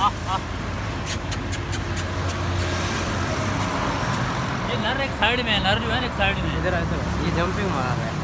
ये नर एक साइड में है, नर जो है एक साइड में। इधर ये जंपिंग मार रहा है।